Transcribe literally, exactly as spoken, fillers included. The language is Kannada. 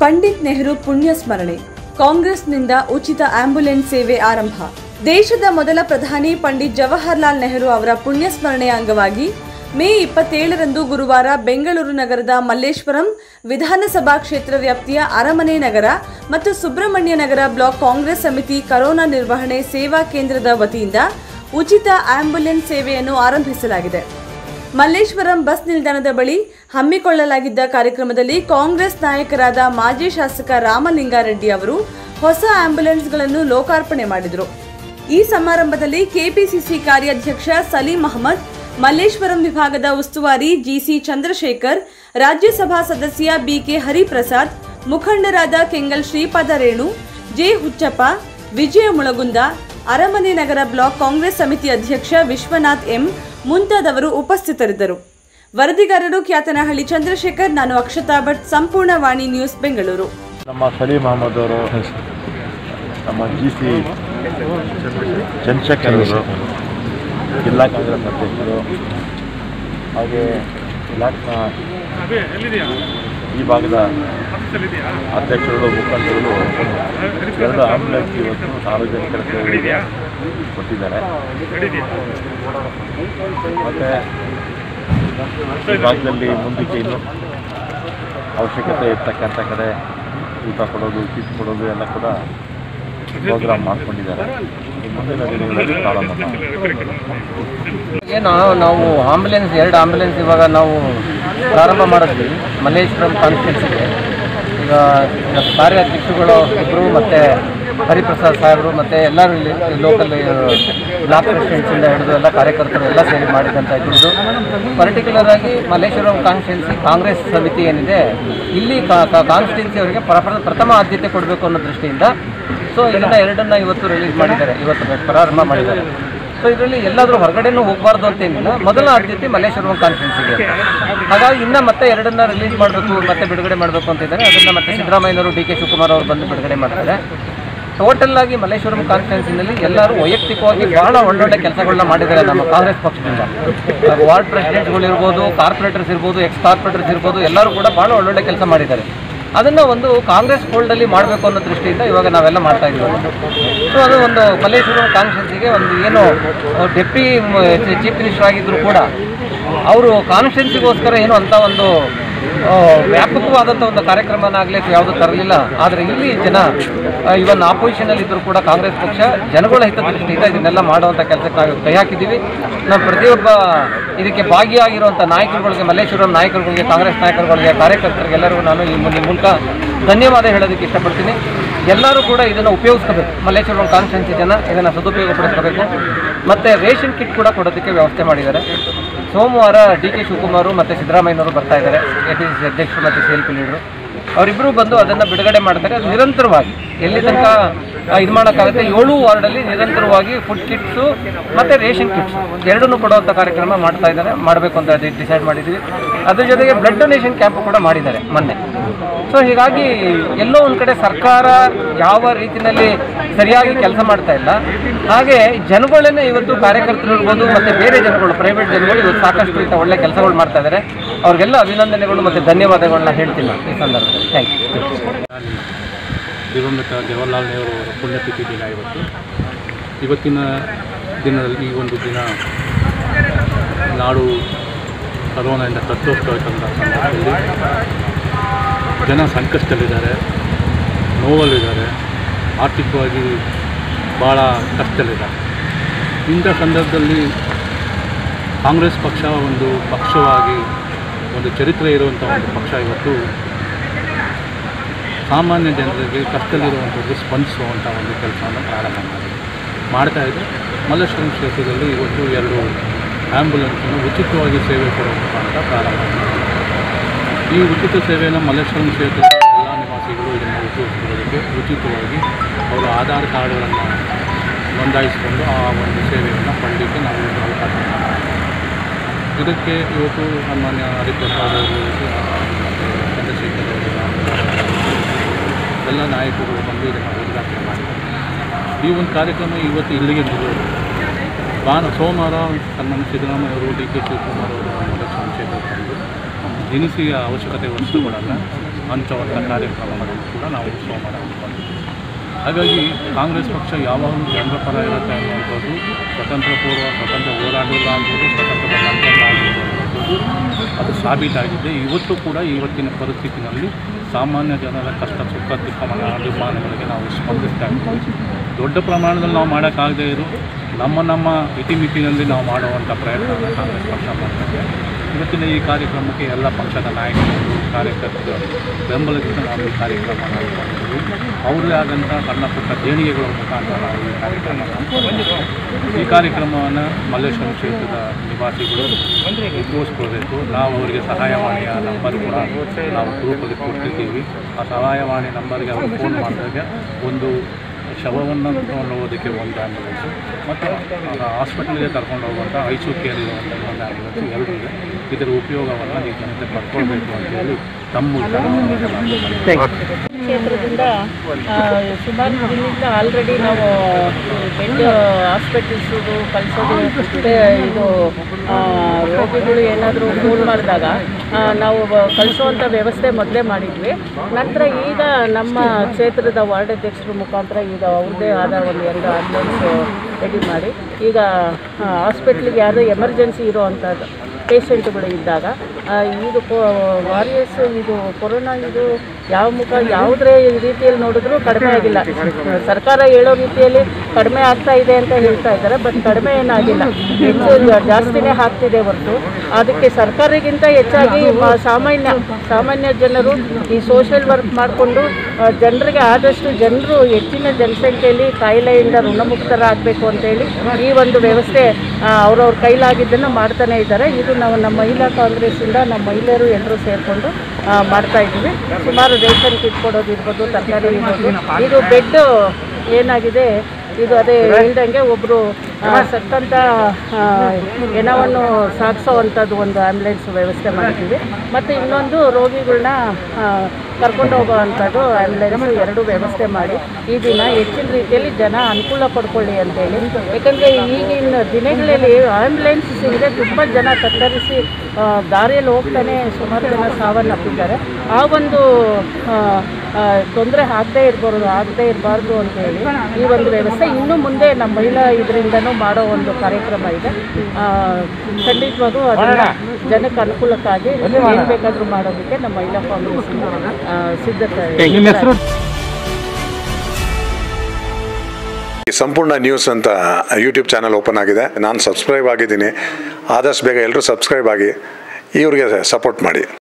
ಪಂಡಿತ್ ನೆಹರು ಪುಣ್ಯ ಸ್ಮರಣೆ. ಕಾಂಗ್ರೆಸ್ನಿಂದ ಉಚಿತ ಆಂಬ್ಯುಲೆನ್ಸ್ ಸೇವೆ ಆರಂಭ. ದೇಶದ ಮೊದಲ ಪ್ರಧಾನಿ ಪಂಡಿತ್ ಜವಾಹರಲಾಲ್ ನೆಹರು ಅವರ ಪುಣ್ಯ ಸ್ಮರಣೆಯ ಅಂಗವಾಗಿ ಮೇ ಇಪ್ಪತ್ತೇಳರಂದು ಗುರುವಾರ ಬೆಂಗಳೂರು ನಗರದ ಮಲ್ಲೇಶ್ವರಂ ವಿಧಾನಸಭಾ ಕ್ಷೇತ್ರ ವ್ಯಾಪ್ತಿಯ ಅರಮನೆ ನಗರ ಮತ್ತು ಸುಬ್ರಹ್ಮಣ್ಯ ನಗರ ಬ್ಲಾಕ್ ಕಾಂಗ್ರೆಸ್ ಸಮಿತಿ ಕರೋನಾ ನಿರ್ವಹಣೆ ಸೇವಾ ಕೇಂದ್ರದ ವತಿಯಿಂದ ಉಚಿತ ಆಂಬ್ಯುಲೆನ್ಸ್ ಸೇವೆಯನ್ನು ಆರಂಭಿಸಲಾಗಿದೆ. ಮಲ್ಲೇಶ್ವರಂ ಬಸ್ ನಿಲ್ದಾಣದ ಬಳಿ ಹಮ್ಮಿಕೊಳ್ಳಲಾಗಿದ್ದ ಕಾರ್ಯಕ್ರಮದಲ್ಲಿ ಕಾಂಗ್ರೆಸ್ ನಾಯಕರಾದ ಮಾಜಿ ಶಾಸಕ ರಾಮಲಿಂಗಾರೆಡ್ಡಿ ಅವರು ಹೊಸ ಆಂಬ್ಯುಲೆನ್ಸ್ಗಳನ್ನು ಲೋಕಾರ್ಪಣೆ ಮಾಡಿದರು. ಈ ಸಮಾರಂಭದಲ್ಲಿ ಕೆಪಿಸಿಸಿ ಕಾರ್ಯಾಧ್ಯಕ್ಷ ಸಲೀಂ ಅಹಮದ್, ಮಲ್ಲೇಶ್ವರಂ ವಿಭಾಗದ ಉಸ್ತುವಾರಿ ಜಿಸಿ ಚಂದ್ರಶೇಖರ್, ರಾಜ್ಯಸಭಾ ಸದಸ್ಯ ಬಿಕೆ ಹರಿಪ್ರಸಾದ್, ಮುಖಂಡರಾದ ಕೆಂಗಲ್ ಶ್ರೀಪಾದ ರೇಣು, ಜೆ ಹುಚ್ಚಪ್ಪ, ವಿಜಯ ಮುಳಗುಂದ, ಅರಮನೆ ನಗರ ಬ್ಲಾಕ್ ಕಾಂಗ್ರೆಸ್ ಸಮಿತಿ ಅಧ್ಯಕ್ಷ ವಿಶ್ವನಾಥ್ ಎಂ ಮುಂತಾದವರು ಉಪಸ್ಥಿತರಿದ್ದರು. ವರದಿಗಾರರು ಖ್ಯಾತನಹಳ್ಳಿ ಚಂದ್ರಶೇಖರ್, ನಾನು ಅಕ್ಷತಾ ಭಟ್, ಸಂಪೂರ್ಣ ವಾಣಿ ನ್ಯೂಸ್, ಬೆಂಗಳೂರು. ನಮ್ಮ ಸಲೀಂ ಅಹಮದ್ ಅವರು, ನಮ್ಮ ಜಿ ಸಿ ಚಂದ್ರಶೇಖರ್ ಅವರು, ಜಿಲ್ಲಾ ಕಾಂಗ್ರೆಸ್ ಅಧ್ಯಕ್ಷರು, ಹಾಗೆ ಇಲಾಖಾ ಈ ಭಾಗದ ಅಧ್ಯಕ್ಷರುಗಳು, ಮುಖಂಡರುಗಳು ಎರಡು ಆಂಬ್ಯುಲೆನ್ಸ್ ಇವತ್ತು ಸಾರ್ವಜನಿಕರ ಸೇವೆಗೆ ಕೊಟ್ಟಿದ್ದಾರೆ. ಮತ್ತು ಈ ಭಾಗದಲ್ಲಿ ಮುಂದಕ್ಕೆ ಇನ್ನು ಅವಶ್ಯಕತೆ ಇರ್ತಕ್ಕಂಥ ಕಡೆ ಊಟ ಕೊಡೋದು, ಕಿಟ್ ಕೊಡೋದು ಎಲ್ಲ ಕೂಡ ಪ್ರೋಗ್ರಾಮ್ ಮಾಡ್ಕೊಂಡಿದ್ದಾರೆ. ಮುಂದಿನ ದಿನಗಳಲ್ಲಿ ಪ್ರಾರಂಭ ಏನು ನಾವು ಆಂಬ್ಯುಲೆನ್ಸ್ ಎರಡು ಆಂಬ್ಯುಲೆನ್ಸ್ ಇವಾಗ ನಾವು ಪ್ರಾರಂಭ ಮಾಡಿದ್ವಿ ಮಲ್ಲೇಶ್ವರಂ ಕಾನ್ಸ್ಟಿಟ್ಯೂನ್ಸಿಗೆ. ಈಗ ಕಾರ್ಯಾಧ್ಯಕ್ಷರುಗಳು ಇಬ್ಬರು ಮತ್ತು ಹರಿಪ್ರಸಾದ್ ಸಾಹೇಬರು ಮತ್ತು ಎಲ್ಲರೂ ಇಲ್ಲಿ ಲೋಕಲ್ ಬ್ಲಾಕ್ ಪ್ರೆಸಿಡೆಂಟ್ಸಿಂದ ಹಿಡಿದು ಎಲ್ಲ ಕಾರ್ಯಕರ್ತರು ಎಲ್ಲ ಸೇರಿ ಮಾಡಿದಂಥ ಇದ್ದು, ಪರ್ಟಿಕ್ಯುಲರ್ ಆಗಿ ಮಲ್ಲೇಶ್ವರಂ ಕಾನ್ಸ್ಟಿಟ್ಯೂನ್ಸಿ ಕಾಂಗ್ರೆಸ್ ಸಮಿತಿ ಏನಿದೆ ಇಲ್ಲಿ ಕಾನ್ಸ್ಟಿಟ್ಯೂನ್ಸಿ ಅವರಿಗೆ ಪ್ರಥಮ ಆದ್ಯತೆ ಕೊಡಬೇಕು ಅನ್ನೋ ದೃಷ್ಟಿಯಿಂದ ಸೊ ಇದನ್ನು ಎರಡನ್ನ ಇವತ್ತು ರಿಲೀಸ್ ಮಾಡಿದ್ದಾರೆ, ಇವತ್ತು ಪ್ರಾರಂಭ ಮಾಡಿದ್ದಾರೆ. ಸೊ ಇದರಲ್ಲಿ ಎಲ್ಲಾದರೂ ಹೊರಗಡೆನೂ ಹೋಗಬಾರ್ದು ಅಂತೇನಿಲ್ಲ, ಮೊದಲ ಆದ್ಯತೆ ಮಲ್ಲೇಶ್ವರಂ ಕಾನ್ಸ್ಟಿಟ್ಯೂನ್ಸಿಗೆ. ಹಾಗಾಗಿ ಇನ್ನೂ ಮತ್ತೆ ಎರಡನ್ನ ರಿಲೀಸ್ ಮಾಡಬೇಕು, ಮತ್ತೆ ಬಿಡುಗಡೆ ಮಾಡಬೇಕು ಅಂತಿದ್ದಾರೆ. ಅದನ್ನು ಮತ್ತೆ ಸಿದ್ದರಾಮಯ್ಯನವರು, ಡಿ ಕೆ ಶಿವಕುಮಾರ್ ಅವರು ಬಂದು ಬಿಡುಗಡೆ ಮಾಡ್ತಾರೆ. ಟೋಟಲ್ ಆಗಿ ಮಲ್ಲೇಶ್ವರಂ ಕಾನ್ಸ್ಟಿಟ್ಯೂನ್ಸಿನಲ್ಲಿ ಎಲ್ಲರೂ ವೈಯಕ್ತಿಕವಾಗಿ ಬಹಳ ಒಳ್ಳೊಳ್ಳೆ ಕೆಲಸಗಳನ್ನ ಮಾಡಿದ್ದಾರೆ ನಮ್ಮ ಕಾಂಗ್ರೆಸ್ ಪಕ್ಷದಿಂದ. ವಾರ್ಡ್ ಪ್ರೆಸಿಡೆಂಟ್ಗಳು ಇರ್ಬೋದು, ಕಾರ್ಪೊರೇಟರ್ಸ್ ಇರ್ಬೋದು, ಎಕ್ಸ್ ಕಾರ್ಪೊರೇಟರ್ಸ್ ಇರ್ಬೋದು, ಎಲ್ಲರೂ ಕೂಡ ಭಾಳ ಒಳ್ಳೊಳ್ಳೆ ಕೆಲಸ ಮಾಡಿದ್ದಾರೆ. ಅದನ್ನು ಒಂದು ಕಾಂಗ್ರೆಸ್ ಫೋಲ್ಡಲ್ಲಿ ಮಾಡಬೇಕು ಅನ್ನೋ ದೃಷ್ಟಿಯಿಂದ ಇವಾಗ ನಾವೆಲ್ಲ ಮಾಡ್ತಾ ಇದ್ದೀವಿ. ಸೊ ಅದು ಒಂದು ಮಲ್ಲೇಶ್ವರಂ ಕಾನ್ಸ್ಟಿಟ್ಯೂನ್ಸಿಗೆ ಒಂದು ಏನು ಡೆಪ್ಟಿ ಚೀಫ್ ಮಿನಿಸ್ಟರ್ ಆಗಿದ್ದರೂ ಕೂಡ ಅವರು ಕಾನ್ಸ್ಟಿಟ್ಯೂನ್ಸಿಗೋಸ್ಕರ ಏನು ಅಂತ ಒಂದು ವ್ಯಾಪಕವಾದಂಥ ಒಂದು ಕಾರ್ಯಕ್ರಮನಾಗಲಿ ಯಾವುದೂ ತರಲಿಲ್ಲ. ಆದರೆ ಇಲ್ಲಿ ಜನ ಇವನ್ ಆಪೋಸಿಷನಲ್ಲಿ ಇದ್ದರೂ ಕೂಡ ಕಾಂಗ್ರೆಸ್ ಪಕ್ಷ ಜನಗಳ ಹಿತದೃಷ್ಟಿಯಿಂದ ಇದನ್ನೆಲ್ಲ ಮಾಡುವಂಥ ಕೆಲಸಕ್ಕೆ ನಾವು ಕೈ ಹಾಕಿದ್ದೀವಿ. ನಾವು ಪ್ರತಿಯೊಬ್ಬ ಇದಕ್ಕೆ ಭಾಗಿಯಾಗಿರುವಂಥ ನಾಯಕರುಗಳಿಗೆ, ಮಲ್ಲೇಶ್ವರಂ ನಾಯಕರುಗಳಿಗೆ, ಕಾಂಗ್ರೆಸ್ ನಾಯಕರುಗಳಿಗೆ, ಕಾರ್ಯಕರ್ತರಿಗೆ ಎಲ್ಲರಿಗೂ ನಾನು ಈ ಮೂಲಕ ಧನ್ಯವಾದ ಹೇಳೋದಕ್ಕೆ ಇಷ್ಟಪಡ್ತೀನಿ. ಎಲ್ಲರೂ ಕೂಡ ಇದನ್ನು ಉಪಯೋಗಿಸ್ಕೋಬೇಕು. ಮಲ್ಲೇಶ್ವರಂ ಕಾನ್ಸ್ಟಿಟ್ಯೂನ್ಸಿ ಜನ ಇದನ್ನು ಸದುಪಯೋಗಪಡಿಸ್ಕೋಬೇಕು. ಮತ್ತು ರೇಷನ್ ಕಿಟ್ ಕೂಡ ಕೊಡೋದಕ್ಕೆ ವ್ಯವಸ್ಥೆ ಮಾಡಿದ್ದಾರೆ. ಸೋಮವಾರ ಡಿ ಕೆ ಶಿವಕುಮಾರ್ ಮತ್ತು ಸಿದ್ದರಾಮಯ್ಯನವರು ಬರ್ತಾ ಇದ್ದಾರೆ, ಎ ಪಿ ಸಿ ಸಿ ಅಧ್ಯಕ್ಷರು ಮತ್ತು ಸಿ ಎಲ್ ಪಿ ಲೀಡರು. ಅವರಿಬ್ಬರು ಬಂದು ಅದನ್ನು ಬಿಡುಗಡೆ ಮಾಡ್ತಾರೆ. ಅದು ನಿರಂತರವಾಗಿ ಎಲ್ಲಿ ತನಕ ಇದು ಮಾಡೋಕ್ಕಾಗುತ್ತೆ, ಏಳು ವಾರ್ಡಲ್ಲಿ ನಿರಂತರವಾಗಿ ಫುಡ್ ಕಿಟ್ಸು ಮತ್ತು ರೇಷನ್ ಕಿಟ್ಸು ಎರಡನ್ನೂ ಕೊಡುವಂಥ ಕಾರ್ಯಕ್ರಮ ಮಾಡ್ತಾ ಇದ್ದಾರೆ, ಮಾಡಬೇಕು ಅಂತ ಡಿಸೈಡ್ ಮಾಡಿದ್ದೀವಿ. ಅದ್ರ ಜೊತೆಗೆ ಬ್ಲಡ್ ಡೊನೇಷನ್ ಕ್ಯಾಂಪ್ ಕೂಡ ಮಾಡಿದ್ದಾರೆ ಮೊನ್ನೆ. ಸೊ ಹೀಗಾಗಿ ಎಲ್ಲೋ ಒಂದು ಕಡೆ ಸರ್ಕಾರ ಯಾವ ರೀತಿಯಲ್ಲಿ ಸರಿಯಾಗಿ ಕೆಲಸ ಮಾಡ್ತಾ ಇಲ್ಲ, ಹಾಗೆ ಜನಗಳನ್ನೇ ಇವತ್ತು ಕಾರ್ಯಕರ್ತರು ಇರ್ಬೋದು ಮತ್ತು ಬೇರೆ ಜನಗಳು, ಪ್ರೈವೇಟ್ ಜನಗಳು ಇವತ್ತು ಸಾಕಷ್ಟು ಇಂಥ ಒಳ್ಳೆ ಕೆಲಸಗಳು ಮಾಡ್ತಾ ಇದ್ದಾರೆ. ಅವ್ರಿಗೆಲ್ಲ ಅಭಿನಂದನೆಗಳು ಮತ್ತು ಧನ್ಯವಾದಗಳನ್ನ ಹೇಳ್ತೀನಿ ಈ ಸಂದರ್ಭದಲ್ಲಿ. Thank you. ದಿವಂಗತ ಜವಾಹರಲಾಲ್ ನೆಹರು ಅವರ ಪುಣ್ಯತಿಥಿ ದಿನ ಇವತ್ತು. ಇವತ್ತಿನ ದಿನದಲ್ಲಿ ಈ ಒಂದು ದಿನ ನಾಡು ಕರೋನಾದಿಂದ ತತ್ತೋಗ್ತಾ ಇದ್ದಂಥ ಸಂದರ್ಭದಲ್ಲಿ ಜನ ಸಂಕಷ್ಟದಲ್ಲಿದ್ದಾರೆ, ನೋವಲ್ಲಿದ್ದಾರೆ, ಆರ್ಥಿಕವಾಗಿ ಭಾಳ ಕಷ್ಟದಲ್ಲಿದ್ದಾರೆ. ಇಂಥ ಸಂದರ್ಭದಲ್ಲಿ ಕಾಂಗ್ರೆಸ್ ಪಕ್ಷ ಒಂದು ಪಕ್ಷವಾಗಿ ಒಂದು ಚರಿತ್ರೆ ಇರುವಂಥ ಒಂದು ಪಕ್ಷ ಇವತ್ತು ಸಾಮಾನ್ಯ ಜನರಿಗೆ ಕಷ್ಟದಲ್ಲಿರುವಂಥದ್ದು ಸ್ಪಂದಿಸುವಂಥ ಒಂದು ಕೆಲಸವನ್ನು ಪ್ರಾರಂಭ ಮಾಡಿ ಮಾಡ್ತಾ ಇದೆ. ಮಲ್ಲೇಶ್ವರಂ ಕ್ಷೇತ್ರದಲ್ಲಿ ಇವತ್ತು ಎರಡು ಆ್ಯಂಬುಲೆನ್ಸನ್ನು ಉಚಿತವಾಗಿ ಸೇವೆ ಕೊಡುವಂಥ ಅಂತ ಪ್ರಾರಂಭ ಮಾಡಿದೆ. ಈ ಉಚಿತ ಸೇವೆಯನ್ನು ಮಲ್ಲೇಶ್ವರಂ ಕ್ಷೇತ್ರದ ಎಲ್ಲ ನಿವಾಸಿಗಳು ಇದನ್ನು ಉಪಯೋಗಿಸಿಕೊಳ್ಳೋದಕ್ಕೆ ಉಚಿತವಾಗಿ ಅವರ ಆಧಾರ್ ಕಾರ್ಡ್ಗಳನ್ನು ನೋಂದಾಯಿಸಿಕೊಂಡು ಆ ಒಂದು ಸೇವೆಯನ್ನು ಪಡೆಯಲಿಕ್ಕೆ ನಾವು ಅವಕಾಶ ಮಾಡಿದ್ದೀವಿ. ಇದಕ್ಕೆ ಇವತ್ತು ಸನ್ಮಾನ್ಯ ಹರಿಪ್ರಸಾದ್ ಅವರು, ಚಂದ್ರಶೇಖರ್ ಅವರು, ಎಲ್ಲ ನಾಯಕರು ಬಂದು ಇದನ್ನು ಉದ್ಘಾಟನೆ ಮಾಡಿದ್ದಾರೆ. ಈ ಒಂದು ಕಾರ್ಯಕ್ರಮ ಇವತ್ತು ಇಲ್ಲಿಗೆ ಮುಗಿಯೋದು. ಭಾನ ಸೋಮವಾರ ಸನ್ಮಾನ್ಯ ಸಿದ್ದರಾಮಯ್ಯ ಅವರು, ಡಿ ಕೆ ಶಿವಕುಮಾರ್ ಅವರು ಮಲ್ಲೇಶ್ವರಂ ಕ್ಷೇತ್ರಕ್ಕೆ ಬಂದು ದಿನಸಿಯ ಅವಶ್ಯಕತೆ ವಸ್ತುಗಳಲ್ಲ ಹಂಚುವಂಥ ಕಾರ್ಯಕ್ರಮಗಳನ್ನು ಕೂಡ ನಾವು ಸೋಮವಾರ ಹಮ್ಮಿಕೊಂಡಿದ್ದೀವಿ. ಹಾಗಾಗಿ ಕಾಂಗ್ರೆಸ್ ಪಕ್ಷ ಯಾವಾಗಲೂ ಜನರ ಪರ ಇರುತ್ತೆ ಅನ್ನುವಂಥದ್ದು ಸ್ವತಂತ್ರ ಪೂರ್ವ ಸ್ವತಂತ್ರ ಹೋರಾಟಗಳಾಗ್ಬೋದು, ಸ್ವತಂತ್ರದ ನಂತರ ಆಗ್ಬೋದು ಅನ್ನುವಂಥದ್ದು ಅದು ಸಾಬೀತಾಗಿದೆ. ಇವತ್ತು ಕೂಡ ಇವತ್ತಿನ ಪರಿಸ್ಥಿತಿನಲ್ಲಿ ಸಾಮಾನ್ಯ ಜನರ ಕಷ್ಟ ಸುಖ ದುಃಖ ಅಭಿಮಾನಗಳಿಗೆ ನಾವು ಸ್ಪಂದಿಸ್ತಾ ಇದ್ದೀವಿ. ದೊಡ್ಡ ಪ್ರಮಾಣದಲ್ಲಿ ನಾವು ಮಾಡೋಕ್ಕಾಗದೇ ಇರೋ ನಮ್ಮ ನಮ್ಮ ಇತಿಮಿತಿನಲ್ಲಿ ನಾವು ಮಾಡುವಂಥ ಪ್ರಯತ್ನವನ್ನು ಕಾಂಗ್ರೆಸ್ ಪಕ್ಷ ಮಾಡ್ತಾರೆ. ಇವತ್ತಿನ ಈ ಕಾರ್ಯಕ್ರಮಕ್ಕೆ ಎಲ್ಲ ಪಕ್ಷದ ನಾಯಕರು ಕಾರ್ಯಕರ್ತರು ಬೆಂಬಲದಿಂದ ನಾವು ಈ ಕಾರ್ಯಕ್ರಮ ಮಾಡಿಕೊಂಡಿದ್ದೀವಿ. ಅವರೇ ಆದಂಥ ಸಣ್ಣ ಪುಟ್ಟ ದೇಣಿಗೆಗಳ ಮುಖಾಂತರ ನಾವು ಈ ಕಾರ್ಯಕ್ರಮ ಮಾಡಿಕೊಂಡಿದ್ದೀವಿ. ಈ ಕಾರ್ಯಕ್ರಮವನ್ನು ಮಲ್ಲೇಶ್ವರ ಕ್ಷೇತ್ರದ ನಿವಾಸಿಗಳು ಉಪಯೋಗಿಸ್ಕೊಳ್ಬೇಕು. ನಾವು ಅವರಿಗೆ ಸಹಾಯವಾಣಿಯ ನಂಬರ್ ಕೂಡ ನಾವು ಗ್ರೂಪಲ್ಲಿ ಕೊಡ್ತಿದ್ದೀವಿ. ಆ ಸಹಾಯವಾಣಿ ನಂಬರ್ಗೆ ಅವರು ಫೋನ್ ಮಾಡಿದಾಗ ಒಂದು ಶವವನ್ನು ತಗೊಂಡು ಹೋಗೋದಕ್ಕೆ ಒಂದು ಆ್ಯಂಬುಲೆನ್ಸು ಮತ್ತು ಹಾಸ್ಪಿಟಲ್ಗೆ ಕರ್ಕೊಂಡು ಹೋಗುವಂಥ ಐಸು ಕೇರ್ ಇರುವಂಥ ಒಂದು ಆ್ಯಂಬುಲೆನ್ಸು ಎರಡೂ ಇದೆ. ಇದರ ಉಪಯೋಗವನ್ನು ಈ ಜನತೆ ಪಡ್ಕೊಳ್ಬೇಕು ಅಂತೇಳಿ ತಮ್ಮ ಕ್ಷೇತ್ರದಿಂದ ಸುಮಾರು ದಿನದಿಂದ ಆಲ್ರೆಡಿ ನಾವು ಬೆಡ್ ಹಾಸ್ಪಿಟಲ್ಸು ಕಳಿಸೋದು ಮತ್ತು ಇದು ರೋಗಿಗಳು ಏನಾದರೂ ಫೋನ್ ಮಾಡಿದಾಗ ನಾವು ಕಳಿಸೋವಂಥ ವ್ಯವಸ್ಥೆ ಮೊದಲೇ ಮಾಡಿದ್ವಿ. ನಂತರ ಈಗ ನಮ್ಮ ಕ್ಷೇತ್ರದ ವಾರ್ಡ್ ಅಧ್ಯಕ್ಷರ ಮುಖಾಂತರ ಈಗ ಅವ್ರದ್ದೇ ಆದ ಒಂದು ಎರಡು ಆಂಬುಲೆನ್ಸ್ ರೆಡಿ ಮಾಡಿ ಈಗ ಹಾಸ್ಪಿಟ್ಲಿಗೆ ಯಾವುದೇ ಎಮರ್ಜೆನ್ಸಿ ಇರೋ ಅಂಥದ್ದು ಪೇಷೆಂಟ್ಗಳು ಇದ್ದಾಗ ಇದು ವಾರಿಯರ್ಸ್ ಇದು ಕೊರೋನಾ ಇದು ಯಾವ ಮುಖ ಯಾವುದೇ ರೀತಿಯಲ್ಲಿ ನೋಡಿದ್ರೂ ಕಡಿಮೆ ಆಗಿಲ್ಲ. ಸರ್ಕಾರ ಹೇಳೋ ರೀತಿಯಲ್ಲಿ ಕಡಿಮೆ ಆಗ್ತಾ ಇದೆ ಅಂತ ಹೇಳ್ತಾ ಇದ್ದಾರೆ, ಬಟ್ ಕಡಿಮೆ ಏನಾಗಿಲ್ಲ, ಹೆಚ್ಚು ಜಾಸ್ತಿನೇ ಆಗ್ತಿದೆ ಹೊರತು ಅದಕ್ಕೆ ಸರ್ಕಾರಕ್ಕಿಂತ ಹೆಚ್ಚಾಗಿ ಸಾಮಾನ್ಯ ಸಾಮಾನ್ಯ ಜನರು ಈ ಸೋಷಿಯಲ್ ವರ್ಕ್ ಮಾಡಿಕೊಂಡು ಜನರಿಗೆ ಆದಷ್ಟು ಜನರು ಹೆಚ್ಚಿನ ಜನಸಂಖ್ಯೆಯಲ್ಲಿ ಕಾಯಿಲೆಯಿಂದ ಋಣಮುಕ್ತರಾಗಬೇಕು ಅಂತೇಳಿ ಈ ಒಂದು ವ್ಯವಸ್ಥೆ ಅವ್ರವ್ರ ಕೈಲಾಗಿದ್ದನ್ನು ಮಾಡ್ತಾನೆ ಇದ್ದಾರೆ. ಇದು ನಾವು ನಮ್ಮ ಮಹಿಳಾ ಕಾಂಗ್ರೆಸ್ಸಿಂದ ನಮ್ಮ ಮಹಿಳೆಯರು ಎಲ್ಲರೂ ಸೇರಿಕೊಂಡು ಮಾಡ್ತಾ ಇದ್ದೀವಿ. ಸುಮಾರು ರೇಷನ್ ಕಿಟ್ ಕೊಡೋದು ಇರ್ಬೋದು, ತರಕಾರಿ ಇರ್ಬೋದು. ಇದು ಬೆಡ್ ಏನಾಗಿದೆ ಇದು ಅದೇ ಹೇಳ್ದಂಗೆ ಒಬ್ಬರು ಸತ್ತಂಥ ಹೆಣವನ್ನು ಸಾಗಿಸೋವಂಥದ್ದು ಒಂದು ಆ್ಯಂಬುಲೆನ್ಸ್ ವ್ಯವಸ್ಥೆ ಮಾಡಿದ್ದೀವಿ. ಮತ್ತು ಇನ್ನೊಂದು ರೋಗಿಗಳನ್ನ ಕರ್ಕೊಂಡು ಹೋಗೋವಂಥದ್ದು ಆ್ಯಂಬುಲೆನ್ಸ್ ಎರಡು ವ್ಯವಸ್ಥೆ ಮಾಡಿ ಈ ದಿನ ಹೆಚ್ಚಿನ ರೀತಿಯಲ್ಲಿ ಜನ ಅನುಕೂಲ ಪಡ್ಕೊಳ್ಳಿ ಅಂತೇಳಿ. ಯಾಕಂದರೆ ಈಗಿನ ದಿನಗಳಲ್ಲಿ ಆ್ಯಂಬುಲೆನ್ಸ್ ಸಿಗದೆ ತುಂಬ ಜನ ಕತ್ತರಿಸಿ ದಾರಿಯಲ್ಲಿ ಹೋಗ್ತಾನೆ ಸುಮಾರು ಜನ ಸಾವನ್ನಪ್ಪಿದ್ದಾರೆ. ಆ ಒಂದು ತೊಂದರೆ ಆಗದೇ ಇರ್ಬಾರ್ದು ಆಗದೇ ಇರಬಾರ್ದು ಅಂತೇಳಿ ಈ ಒಂದು ವ್ಯವಸ್ಥೆ ಇನ್ನು ಮುಂದೆ ನಮ್ಮ ಮಹಿಳಾ ಇದರಿಂದನೂ ಮಾಡೋ ಒಂದು ಕಾರ್ಯಕ್ರಮ ಇದೆ. ಖಂಡಿತವಾಗೂ ಅದನ್ನು ಜನಕ್ಕೆ ಅನುಕೂಲಕ್ಕಾಗಿ ಏನು ಬೇಕಾದರೂ ಮಾಡೋದಕ್ಕೆ ನಮ್ಮ ಮಹಿಳಾ ಕಾಂಗ್ರೆಸ್ ಸಿದ್ಧತೆ. ಸಂಪೂರ್ಣ ನ್ಯೂಸ್ ಅಂತ ಯೂಟ್ಯೂಬ್ ಚಾನಲ್ ಓಪನ್ ಆಗಿದೆ. ನಾನು ಸಬ್ಸ್ಕ್ರೈಬ್ ಆಗಿದ್ದೀನಿ. ಆದಷ್ಟು ಬೇಗ ಎಲ್ಲರೂ ಸಬ್ಸ್ಕ್ರೈಬ್ ಆಗಿ ಇವ್ರಿಗೆ ಸಪೋರ್ಟ್ ಮಾಡಿ.